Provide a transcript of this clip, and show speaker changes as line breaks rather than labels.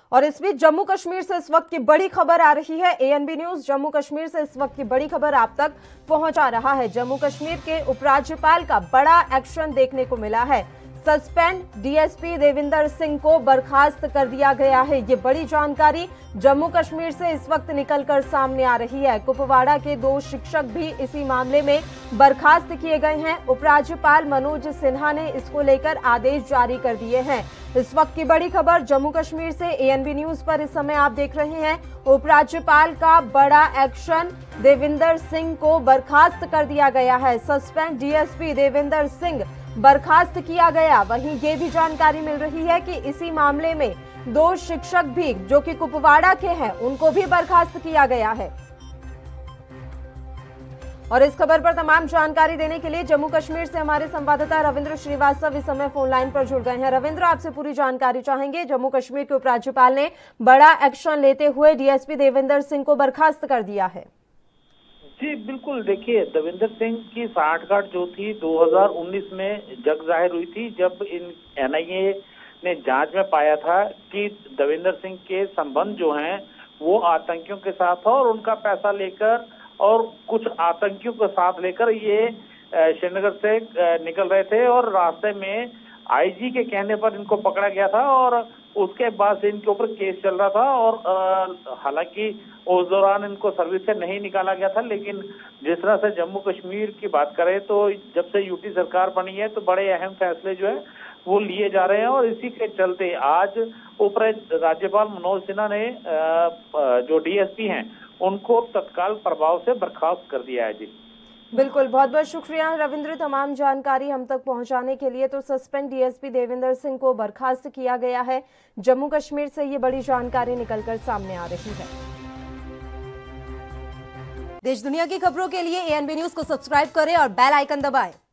और इस बीच जम्मू कश्मीर से इस वक्त की बड़ी खबर आ रही है। एएनबी न्यूज जम्मू कश्मीर से इस वक्त की बड़ी खबर आप तक पहुंचा रहा है। जम्मू कश्मीर के उपराज्यपाल का बड़ा एक्शन देखने को मिला है। सस्पेंड डीएसपी देविंदर सिंह को बर्खास्त कर दिया गया है। ये बड़ी जानकारी जम्मू कश्मीर से इस वक्त निकलकर सामने आ रही है। कुपवाड़ा के 2 शिक्षक भी इसी मामले में बर्खास्त किए गए हैं। उपराज्यपाल मनोज सिन्हा ने इसको लेकर आदेश जारी कर दिए हैं। इस वक्त की बड़ी खबर जम्मू कश्मीर से एएनबी न्यूज पर इस समय आप देख रहे हैं। उपराज्यपाल का बड़ा एक्शन, देविंदर सिंह को बर्खास्त कर दिया गया है। सस्पेंड डीएसपी देविंदर सिंह बर्खास्त किया गया। वहीं ये भी जानकारी मिल रही है कि इसी मामले में 2 शिक्षक भी जो कि कुपवाड़ा के हैं उनको भी बर्खास्त किया गया है। और इस खबर पर तमाम जानकारी देने के लिए जम्मू कश्मीर से हमारे संवाददाता रविंद्र श्रीवास्तव इस समय फोन लाइन पर जुड़ गए हैं। रविंद्र, आपसे पूरी जानकारी चाहेंगे। जम्मू कश्मीर के उपराज्यपाल ने बड़ा एक्शन लेते हुए डीएसपी देविंदर सिंह को बर्खास्त कर दिया है।
जी बिल्कुल, देखिए देविंदर सिंह की साठगांठ जो थी 2019 में जग जाहिर हुई थी, जब इन एनआईए ने जांच में पाया था कि देविंदर सिंह के संबंध जो हैं वो आतंकियों के साथ था और उनका पैसा लेकर और कुछ आतंकियों के साथ लेकर ये श्रीनगर से निकल रहे थे और रास्ते में आईजी के कहने पर इनको पकड़ा गया था और उसके बाद से इनके ऊपर केस चल रहा था। और हालांकि उस दौरान इनको सर्विस से नहीं निकाला गया था, लेकिन जिस तरह से जम्मू कश्मीर की बात करें तो जब से यूटी सरकार बनी है तो बड़े अहम फैसले जो है वो लिए जा रहे हैं और इसी के चलते आज उप राज्यपाल मनोज सिन्हा ने जो डीएसपी हैं उनको तत्काल प्रभाव से बर्खास्त कर दिया है। जी
बिल्कुल, बहुत बहुत शुक्रिया रविंद्र तमाम जानकारी हम तक पहुंचाने के लिए। तो सस्पेंड डीएसपी देविंदर सिंह को बर्खास्त किया गया है। जम्मू कश्मीर से ये बड़ी जानकारी निकलकर सामने आ रही है। देश दुनिया की खबरों के लिए एएनबी न्यूज को सब्सक्राइब करें और बेल आइकन दबाएं।